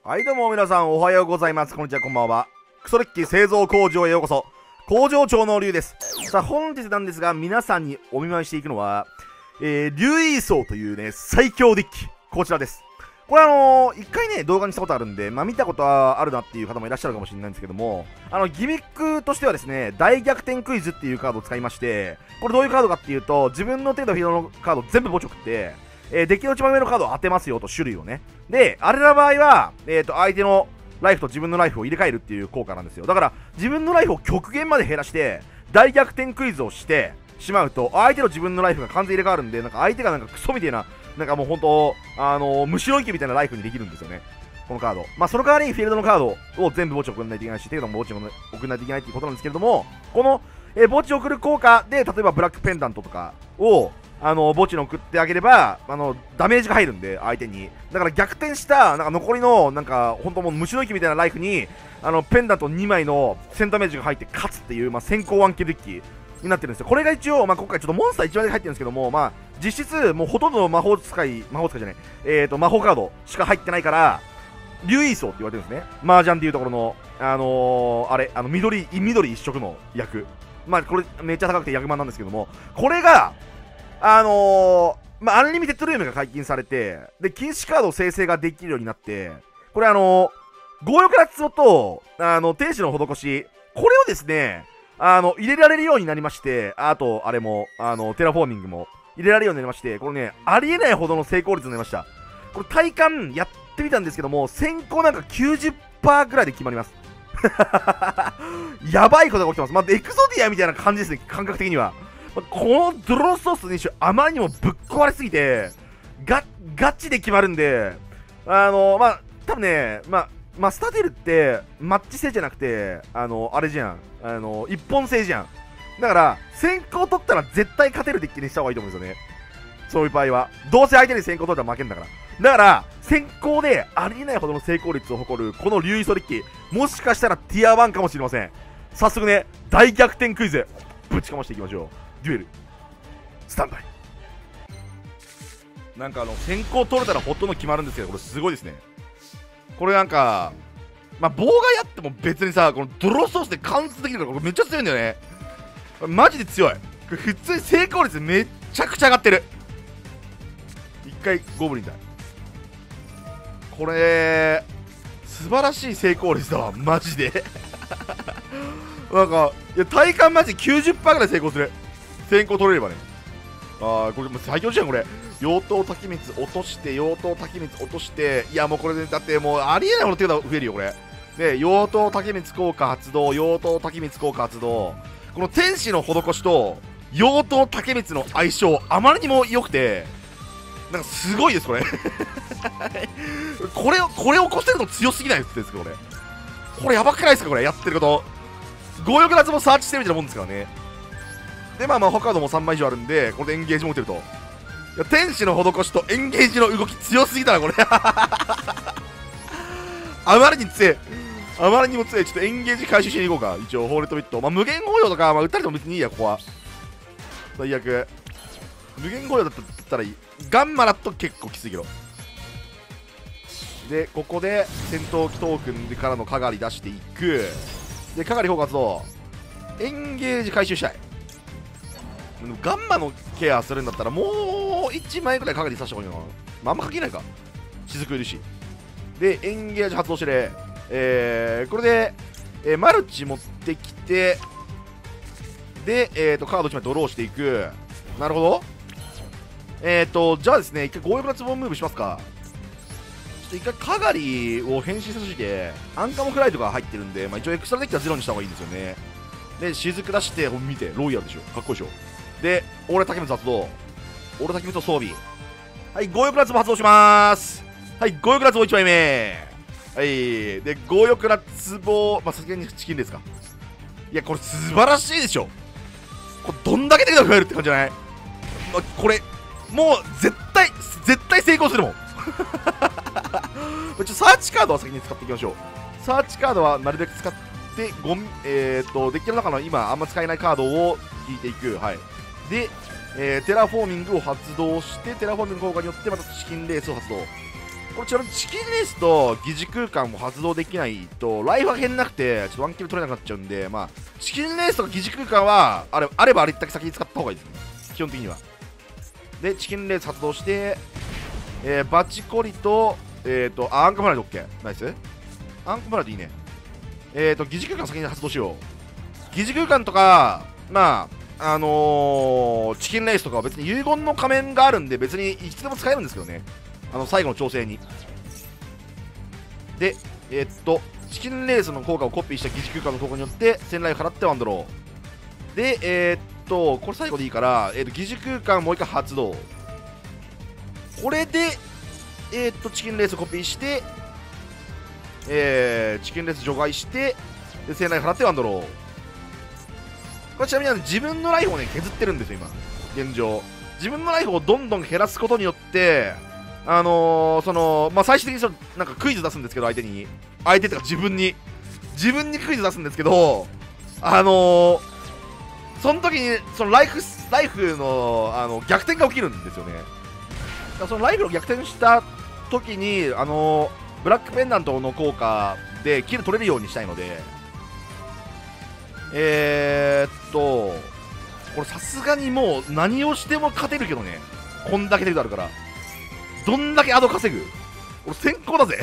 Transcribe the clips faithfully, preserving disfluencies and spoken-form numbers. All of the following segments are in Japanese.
はいどうも皆さんおはようございます。こんにちは、こんばんは。クソデッキ製造工場へようこそ。工場長の龍です。さあ本日なんですが、皆さんにお見舞いしていくのは、えー、竜イーソーというね最強デッキ、こちらです。これあのー、一回ね動画にしたことあるんで、まあ見たことはあるなっていう方もいらっしゃるかもしれないんですけども、あのギミックとしてはですね、大逆転クイズっていうカードを使いまして、これどういうカードかっていうと、自分の手のフィールドのカード全部墓地送って、えー、デッキの一番上のカードを当てますよと、種類をね。で、あれら場合は、えーと、相手のライフと自分のライフを入れ替えるっていう効果なんですよ。だから、自分のライフを極限まで減らして、大逆転クイズをしてしまうと、相手の自分のライフが完全に入れ替わるんで、なんか相手がなんかクソみたいな、なんかもうほんと、あのー、虫の池みたいなライフにできるんですよね。このカード。まあ、その代わりにフィールドのカードを全部墓地送らないといけないし、手札も墓地も送らないといけないっていうことなんですけれども、この、えー、墓地を送る効果で、例えばブラックペンダントとかを、あの墓地に送ってあげればあのダメージが入るんで、相手に。だから逆転したなんか残りのなんか本当もう虫の息みたいなライフにあのペンダントにまいのセンダメージが入って勝つっていう、まあ、先行ワンキルデッキになってるんですよ。これが一応、まあ、今回ちょっとモンスターいちまいで入ってるんですけども、まあ、実質もうほとんどの魔法使い魔法使いじゃない、えーと魔法カードしか入ってないから、竜イーソーって言われてるんですね。麻雀っていうところのあのー、あれあの緑緑一色の役、まあこれめっちゃ高くて役満なんですけども、これがあのー、まあ、アンリミテッドルームが解禁されて、で、禁止カード生成ができるようになって、これあのー、強欲な壺と、あの、天使の施し、これをですね、あの、入れられるようになりまして、あと、あれも、あの、テラフォーミングも入れられるようになりまして、これね、ありえないほどの成功率になりました。これ体感やってみたんですけども、先行なんか きゅうじゅっパーセント ぐらいで決まります。やばいことが起きてます。まあ、エクゾディアみたいな感じですね、感覚的には。このドローソースに種あまりにもぶっ壊れすぎてガガチで決まるんで、あのまあ多分ね、まあマスターデルってマッチ制じゃなくて、あのあれじゃん、あの一本制じゃん。だから先行取ったら絶対勝てるデッキにした方がいいと思うんですよね。そういう場合はどうせ相手に先行取ったら負けんだから。だから先行でありえないほどの成功率を誇るこの竜イーソデッキ、もしかしたらティアワンかもしれません。早速ね、大逆転クイズぶちかましていきましょう。デュエルスタンバイ。なんかあの先行取れたらほとんど決まるんですけど、これすごいですね。これなんかまあ棒がやっても別にさ、このドローソースで貫通できるから、これめっちゃ強いんだよね。マジで強い。これ普通に成功率めっちゃくちゃ上がってる。一回ゴブリンだ。これ素晴らしい成功率だわマジで。なんかいや体感マジ きゅうじゅっパーセント ぐらい成功する。先行取れればね。ああ、これもう最強じゃん、これ。妖刀滝光落として、妖刀滝光落として、いやもうこれで、だってもうありえないほど手が増えるよ、これ。で、妖刀滝光効果発動、妖刀滝光効果発動。この天使の施しと、妖刀滝光の相性、あまりにも良くて、なんかすごいです、これ。これを、これを起こせるの強すぎないですか、これ。これやばくないですか、これ、やってること。強欲なつもサーチしてるみたいなもんですからね。でまあ魔法カードもさんまい以上あるんで、これでエンゲージも打てると。いや天使の施しとエンゲージの動き強すぎたなこれ。あまりに強い、あまりにも強い。ちょっとエンゲージ回収しに行こうか。一応ホーレットビット、まあ、無限保養とか、まあ、打たれても別にいいや。ここは最悪無限保養だったらいい。ガンマだと結構きついけど。でここで戦闘機トークンからのかがり出していく。でかがり包括とエンゲージ回収したい。ガンマのケアするんだったらもういちまいぐらいかけてさした方がいいのかな。まあ、あんまかけないか、雫いるし。でエンゲージ発動してね、えー、これで、えー、マルチ持ってきて、で、えー、とカードいちまいドローしていく。なるほど。えーとじゃあですね、一回強欲な壺ムーブしますか。ちょっと一回かがりを変身させて、アンカモフライトが入ってるんで、まあ、一応エクストラデッキはゼロにした方がいいんですよね。で雫出して、見てロイヤルでしょ、かっこいいでしょ。で、俺滝光発動。俺滝光装備。はい、強欲な壺発動しまーす。はい、強欲な壺いちまいめ。はい、で、強欲な壺、まあ、さすがにチキンですか。いや、これ素晴らしいでしょ。これ、どんだけ手が増えるって感じじゃない？まあ、これ、もう、絶対、絶対成功するもん。ちょっとサーチカードは先に使っていきましょう。サーチカードはなるべく使って、ゴミ、えーっと、デッキの中の今、あんま使えないカードを引いていく。はい。で、えー、テラフォーミングを発動して、テラフォーミング効果によってまたチキンレースを発動。 これちなみにチキンレースと疑似空間も発動できないとライフが減んなくてちょっとワンキル取れなくなっちゃうんで、まあチキンレースとか疑似空間はあれあればあれだけ先に使った方がいいですね、基本的には。でチキンレース発動して、えー、バチコリとえっ、ー、とあアンカムライド OK ナイス。アンカムライドいいね。えっ、ー、と疑似空間先に発動しよう。疑似空間とかまああのー、チキンレースとかは別に遺言の仮面があるんで別にいつでも使えるんですけどね、あの最後の調整に。でえー、っとチキンレースの効果をコピーした疑似空間の効果によってせんライフ払ってワンドローで、えー、っとこれ最後でいいから、えー、っと疑似空間もう一回発動。これでえー、っとチキンレースコピーして、えー、チキンレース除外してでせんライフ払ってワンドロー。これちなみに自分のライフをね削ってるんですよ今現状。自分のライフをどんどん減らすことによってあのー、そのまあ最終的にそのなんかクイズ出すんですけど、相手に相手ってか自分に自分にクイズ出すんですけど、あのー、その時にそのライフライフのあの逆転が起きるんですよね。だからそのライフの逆転した時にあのー、ブラックペンダントの効果でキル取れるようにしたいので、えーっとこれさすがにもう何をしても勝てるけどね、こんだけ手札あるから。どんだけアド稼ぐ？俺先行だぜ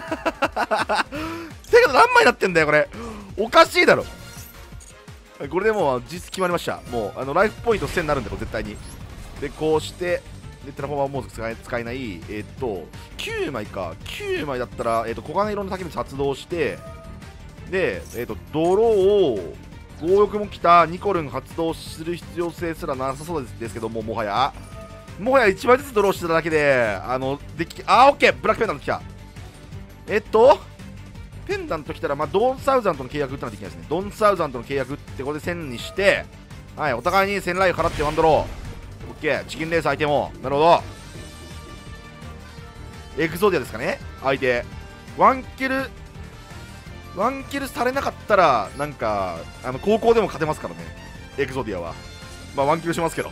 手札何枚なってんだよこれ、おかしいだろ。これでもう実質決まりました。もうあのライフポイントせんになるんだよ絶対に。でこうしてでテラフォーマーモーズ使え使えない、えー、っときゅうまいか、きゅうまいだったら、えー、っと黄金色の焚き火発動して、で、えー、っとドローを強欲も来たニコルン発動する必要性すらなさそうですけども、もはやもはやいちまいずつドローしてただけで、あの、でき、あー、オッケーブラックペンダント来た。えっと、ペンダント来たら、まあ、ドンサウザントの契約打ったらできないですね。ドンサウザントの契約打って、これでせんにして、はい、お互いにせんライフ払ってワンドロー。オッケー、チキンレース相手も。なるほど。エクゾディアですかね、相手。ワンキル、ワンキルされなかったら、なんか、あの、高校でも勝てますからね。エクゾディアは。まあ、ワンキルしますけど。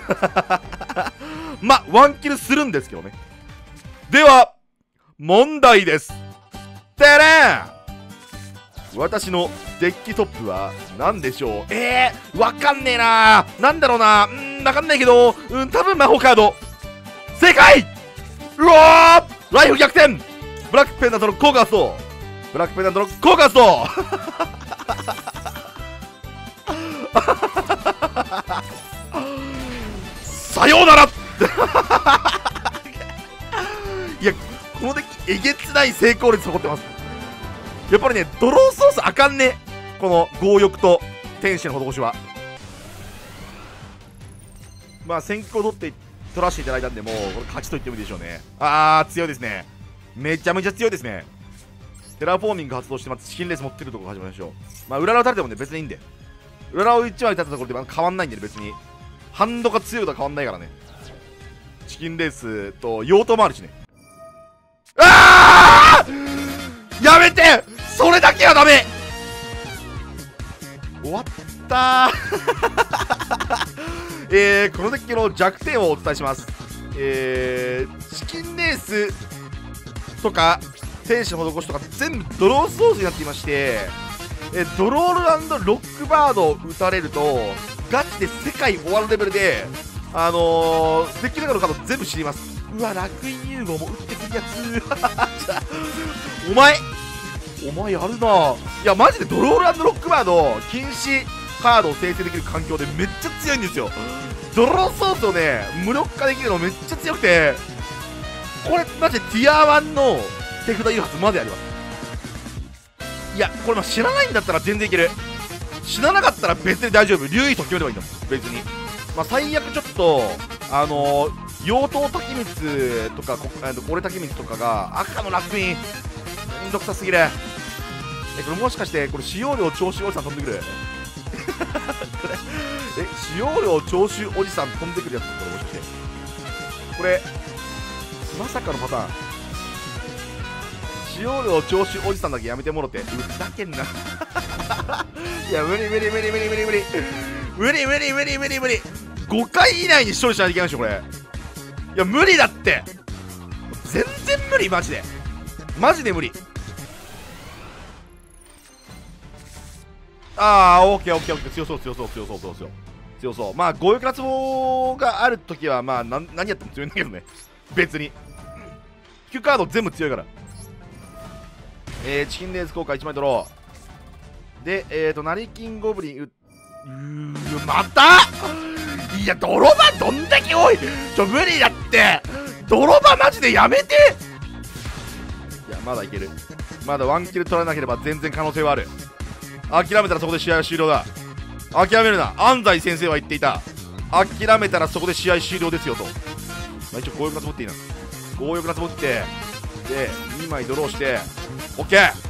まあ、ワンキルするんですけどね。では、問題です。てれん！私のデッキトップは何でしょう？えー、わかんねえなー。なんだろうなー。うーん、わかんないけど、うん、多分魔法カード。正解！うわー！ライフ逆転！ブラックペンダントの効果発動！ブラックペンダントの効果発動！さようならいや、このデッキえげつない成功率誇ってます。やっぱりね、ドローソースあかんね、この強欲と天使の施しは。まあ先行取って取らせていただいたんで、もうこれ勝ちと言ってもいいでしょうね。あー、強いですね。めちゃめちゃ強いですね。テラフォーミング発動してまたチキンレース持ってるところ始めましょう。まあ裏裏打たれてもね別にいいんで、裏をいちまい立ったところでまだ変わんないんでね、別にハンドが強いとは変わんないからね。チキンレースと用途もあるしね。あー、やめて、それだけはダメ。終わったーえー、このデッキの弱点をお伝えします。えー、チキンレースとか天使の施しとか全部ドローソースになっていまして、えー、ドロール&ロックバードを打たれるとガチで世界終わるレベルで、あのー、デッキの中のカード全部知ります。うわ、楽園融合も打ってくるやつお前お前やるな。いやマジでドロール&ロックバード禁止カードを生成できる環境でめっちゃ強いんですよ。ドローソースをね無力化できるのめっちゃ強くて、これマジでティアワンの手札誘発まであります。いやこれまあ知らないんだったら全然いける。死ななかったら別に大丈夫。竜意と決めればいいんだもん別に。まあ最悪ちょっとあのー妖刀滝光とかここれ滝光とかが赤の楽園めんどくさすぎる。えこれもしかしてこれ使用量徴収おじさん飛んでくるこれえ使用量徴収おじさん飛んでくるやつこれもしかしてこれまさかのパターン。使用量徴収おじさんだけやめてもろて。ふざけんないや無理無理無理無理無理無理無理無理無理無理無理ごかい以内に勝利しないといけないでしょこれ。いや無理だって。 全然無理マジでマジで無理。ああオッケーオッケーオッケー、強そう強そう強そう強そう強そう。まあ強欲脱毛があるときはまあな何やっても強いんだけどね、別にQカード全部強いから。えー、チキンレース効果いちまいドローで、えーと成金ゴブリンううーまたいや泥場どんだけ多い。ちょ無理だって、泥場マジでやめて。いやまだいける、まだワンキル取らなければ全然可能性はある。諦めたらそこで試合は終了だ。諦めるな、安西先生は言っていた。諦めたらそこで試合終了ですよと。まあ、一応強欲なつぼっていいな、強欲なつぼってでにまいドローして OK。